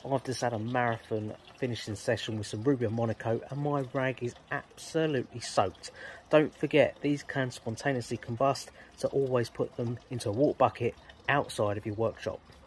I've just had a marathon finishing session with some Rubio Monaco and my rag is absolutely soaked. Don't forget, these can spontaneously combust, so always put them into a water bucket outside of your workshop.